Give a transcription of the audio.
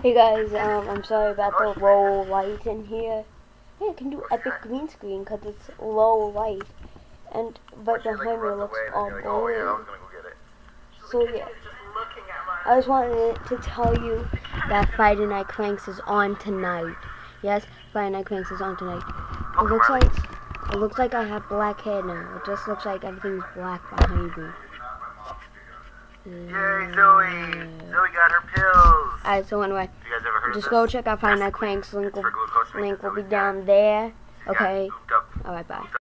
Hey guys, I'm sorry about the low light in here. Hey, I can do epic green screen because it's low light, but behind me looks all blurry. So yeah, I just wanted to tell you that Friday Night Cranks is on tonight. Yes, Friday Night Cranks is on tonight. It looks like I have black hair now. It just looks like everything's black behind me. Yay, Zoe! Zoe got her pills! Alright, so anyway, You guys ever heard just of go this? check out Friday Night Cranks. Link will be down there. Okay. Alright, bye.